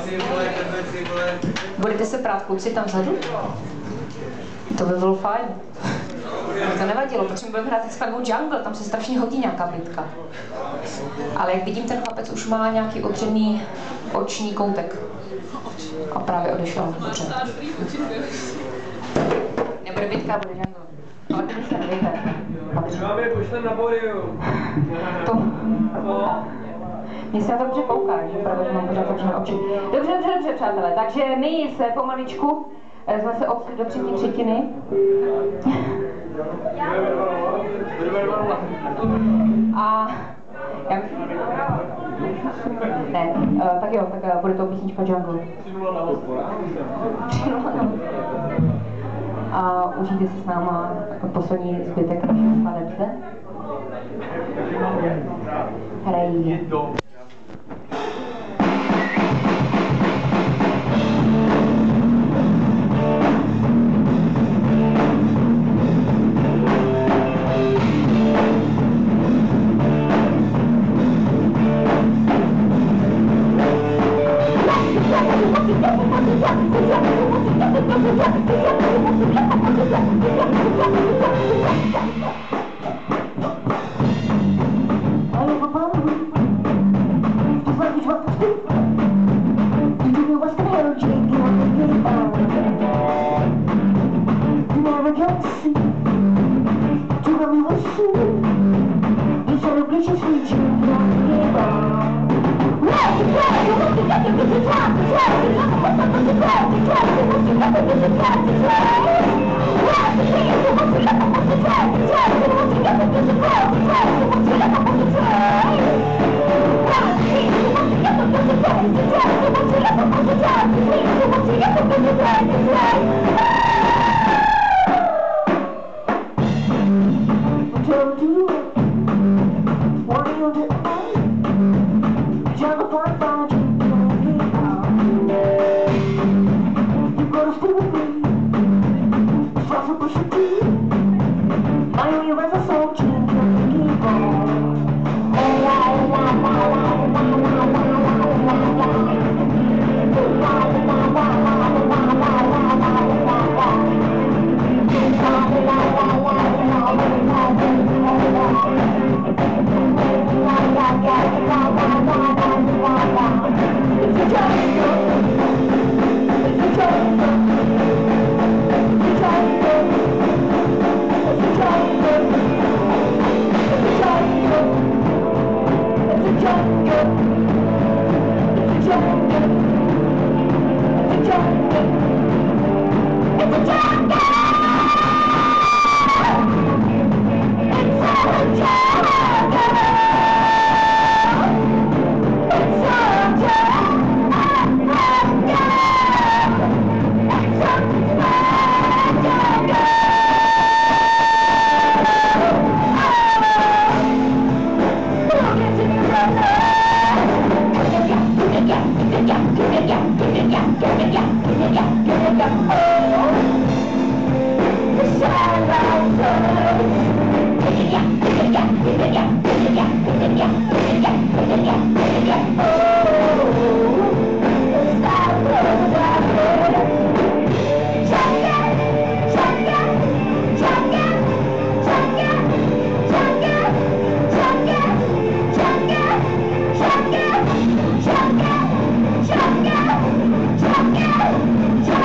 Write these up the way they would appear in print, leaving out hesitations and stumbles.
Budete se prát kluci tam vzadu? To by bylo fajn. To nevadilo, protože my budeme hrát teď skladbu Jungle, tam se strašně hodí nějaká bitka. Ale jak vidím, ten chlapec už má nějaký otřený oční koutek. A právě odešel. Dobře. Nebude bitka, bude Jungle. Ale ty se nevyhne. Máme pošlem na pódium. To. Mně se na to dobře kouká, že právě mám pořád otevřené oči. Dobře, přátelé, takže my se pomaličku jsme se odstli do třetí třetiny. A já ne, tak jo, tak bude to písnička Jungle. A užijte si s náma poslední zbytek našeho skladebce. Hrají.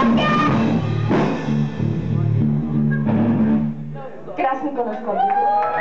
Krásný konec.